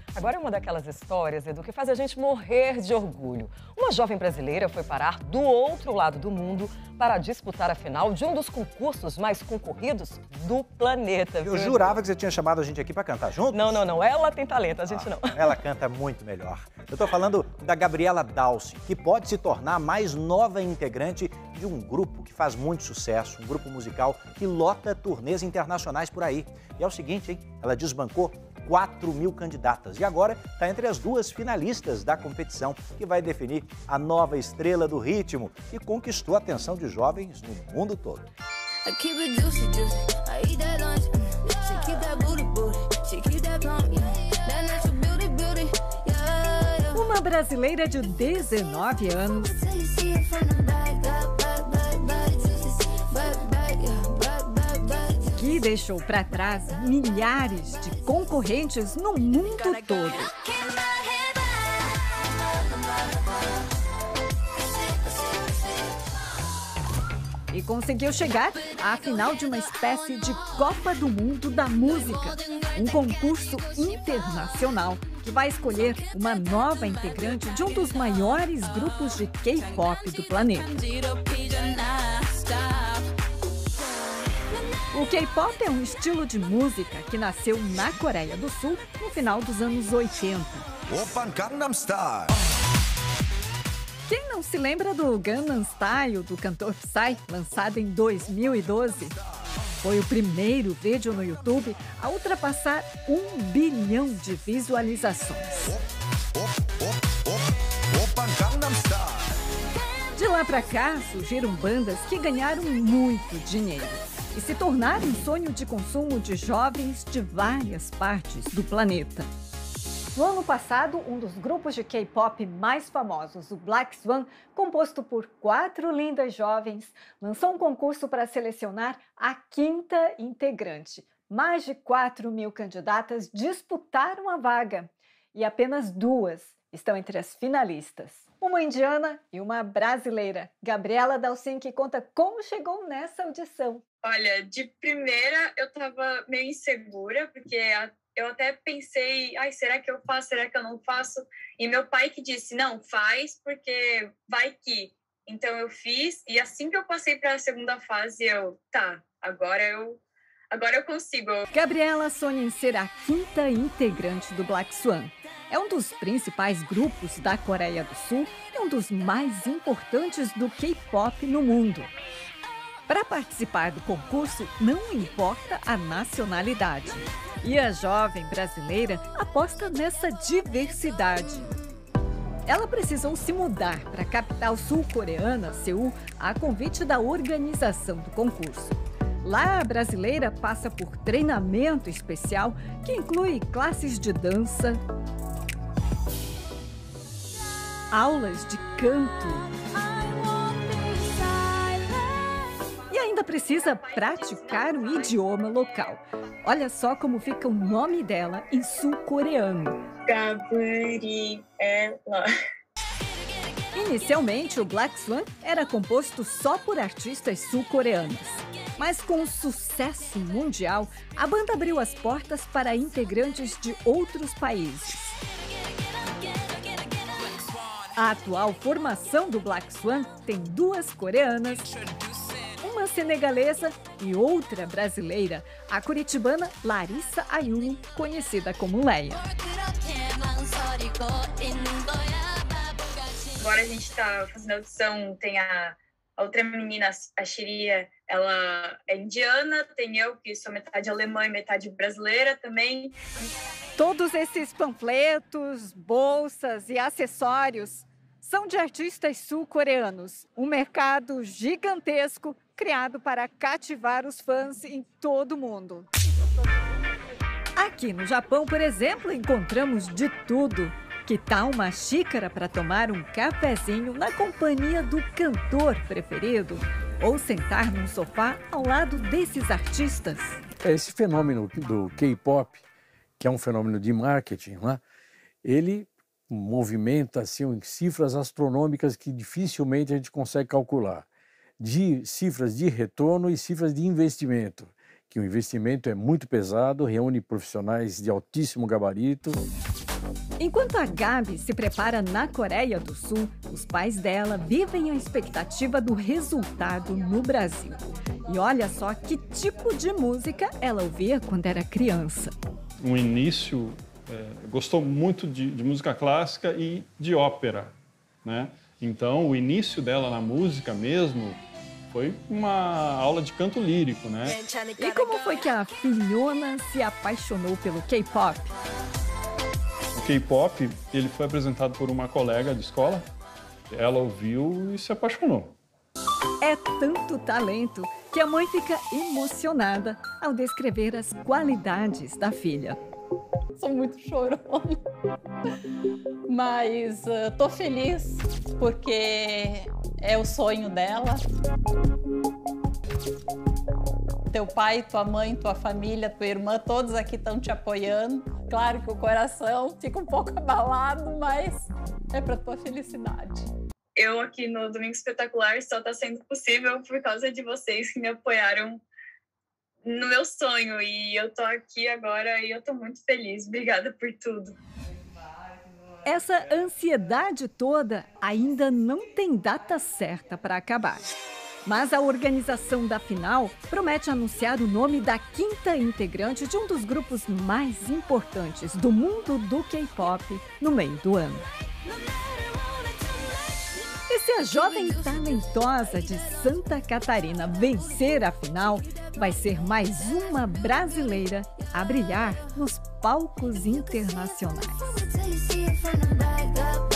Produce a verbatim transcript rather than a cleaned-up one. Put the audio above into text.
Agora é uma daquelas histórias, Edu, que faz a gente morrer de orgulho. Uma jovem brasileira foi parar do outro lado do mundo para disputar a final de um dos concursos mais concorridos do planeta. Eu viu, jurava Edu? que você tinha chamado a gente aqui para cantar junto. Não, não, não. Ela tem talento, a gente Ah, não. Ela canta muito melhor. Eu tô falando da Gabriela Dalci, que pode se tornar a mais nova integrante de um grupo que faz muito sucesso, um grupo musical que lota turnês internacionais por aí. E é o seguinte, hein? Ela desbancou quatro mil candidatas e agora está entre as duas finalistas da competição, que vai definir a nova estrela do ritmo e conquistou a atenção de jovens no mundo todo. Uma brasileira de dezenove anos que deixou para trás milhares de concorrentes no mundo todo. E conseguiu chegar à final de uma espécie de Copa do Mundo da Música, um concurso internacional que vai escolher uma nova integrante de um dos maiores grupos de K-pop do planeta. O K-pop é um estilo de música que nasceu na Coreia do Sul no final dos anos oitenta. Oppan Gangnam Style. Quem não se lembra do Gangnam Style do cantor Psy, lançado em dois mil e doze? Foi o primeiro vídeo no YouTube a ultrapassar um bilhão de visualizações. Oppan Gangnam Style. De lá pra cá, surgiram bandas que ganharam muito dinheiro e se tornaram um sonho de consumo de jovens de várias partes do planeta. No ano passado, um dos grupos de K-pop mais famosos, o Black Swan, composto por quatro lindas jovens, lançou um concurso para selecionar a quinta integrante. Mais de quatro mil candidatas disputaram a vaga e apenas duas estão entre as finalistas. Uma indiana e uma brasileira. Gabriela Dalci, que conta como chegou nessa audição. Olha, de primeira eu tava meio insegura, porque eu até pensei, ai, será que eu faço, será que eu não faço? E meu pai que disse, não, faz, porque vai que. Então eu fiz, e assim que eu passei para a segunda fase, eu, tá, agora eu, agora eu consigo. Gabriela sonha em ser a quinta integrante do Black Swan. É um dos principais grupos da Coreia do Sul e um dos mais importantes do K-pop no mundo. Para participar do concurso, não importa a nacionalidade. E a jovem brasileira aposta nessa diversidade. Ela precisou se mudar para a capital sul-coreana, Seul, a convite da organização do concurso. Lá, a brasileira passa por treinamento especial que inclui classes de dança, aulas de canto e ainda precisa praticar o idioma local. Olha só como fica o nome dela em sul-coreano. Gabriela. Inicialmente, o Black Swan era composto só por artistas sul-coreanas. Mas com o sucesso mundial, a banda abriu as portas para integrantes de outros países. A atual formação do Black Swan tem duas coreanas, uma senegalesa e outra brasileira, a curitibana Larissa Ayumi, conhecida como Leia. Agora a gente tá fazendo audição, tem a, a outra menina, a Shiria, ela é indiana, tem eu que sou metade alemã e metade brasileira também. Todos esses panfletos, bolsas e acessórios são de artistas sul-coreanos. Um mercado gigantesco criado para cativar os fãs em todo o mundo. Aqui no Japão, por exemplo, encontramos de tudo. Que tal uma xícara para tomar um cafezinho na companhia do cantor preferido? Ou sentar num sofá ao lado desses artistas? Esse fenômeno do K-pop, que é um fenômeno de marketing, né? Ele movimenta assim, cifras astronômicas que dificilmente a gente consegue calcular. De cifras de retorno e cifras de investimento, que o investimento é muito pesado, reúne profissionais de altíssimo gabarito. Enquanto a Gabi se prepara na Coreia do Sul, os pais dela vivem a expectativa do resultado no Brasil. E olha só que tipo de música ela ouvia quando era criança. No início, é, gostou muito de, de música clássica e de ópera, né? Então, o início dela na música mesmo foi uma aula de canto lírico, né? E como foi que a filhona se apaixonou pelo K-pop? O K-pop, ele foi apresentado por uma colega de escola. Ela ouviu e se apaixonou. É tanto talento que a mãe fica emocionada ao descrever as qualidades da filha. Sou muito chorona, mas uh, tô feliz porque é o sonho dela. Teu pai, tua mãe, tua família, tua irmã, todos aqui estão te apoiando. Claro que o coração fica um pouco abalado, mas é para tua felicidade. Eu aqui no Domingo Espetacular só está sendo possível por causa de vocês que me apoiaram no meu sonho. E eu tô aqui agora e eu tô muito feliz. Obrigada por tudo. Essa ansiedade toda ainda não tem data certa para acabar. Mas a organização da final promete anunciar o nome da quinta integrante de um dos grupos mais importantes do mundo do K-pop no meio do ano. E se a jovem talentosa de Santa Catarina vencer a final, vai ser mais uma brasileira a brilhar nos palcos internacionais.